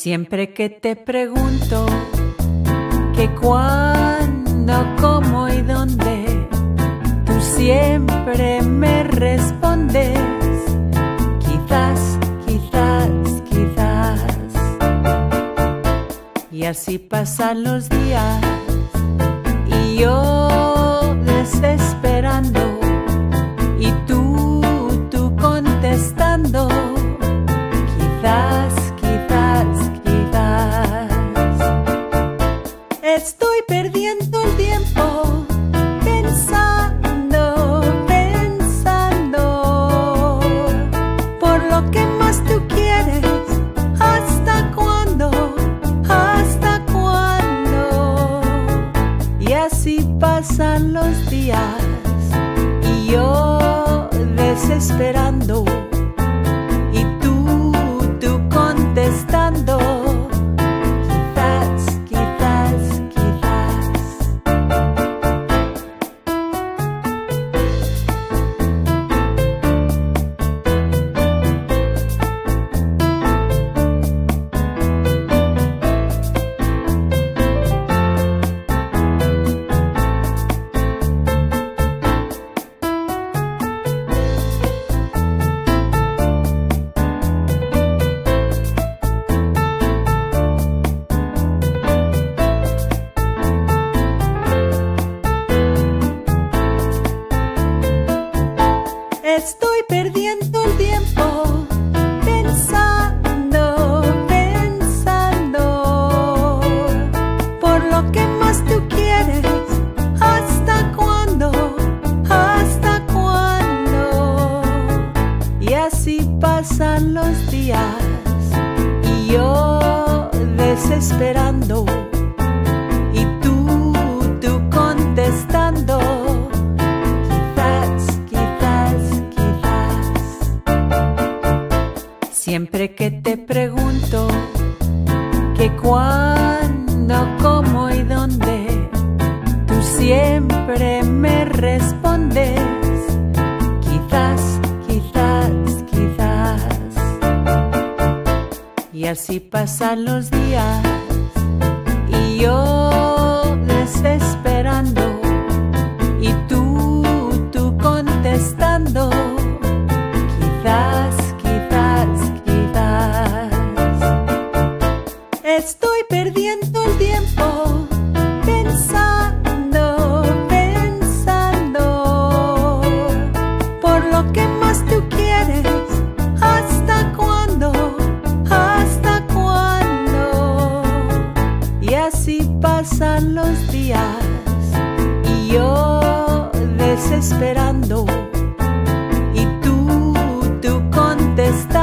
Siempre que te pregunto que cuándo, cómo y dónde, tú siempre me respondes quizás, quizás, quizás. Y así pasan los días y yo desesperando y tú contestando quizás, quizás, quizás. Estoy perdiendo el tiempo pensando, pensando por lo que más tú quieres. ¿Hasta cuándo? ¿Hasta cuándo? Y así pasan los días y yo desesperando y tú contestando quizás, quizás, quizás. Estoy perdiendo el tiempo pensando, pensando por lo que más tú quieres. ¿Hasta cuándo? ¿Hasta cuándo? Y así pasan los días y yo desesperando y tú contestando quizás, quizás, quizás. Siempre que te pregunto que cuándo, cómo y dónde, tú siempre me respondes quizás, quizás, quizás. Y así pasan los días y yo desesperando y tú contestando quizás, quizás, quizás. Estoy perdiendo el tiempo pensando, pensando por lo que más tú quieres. ¿Hasta cuándo? ¿Hasta cuándo? Y así pasan los días y yo desesperando y tú contestas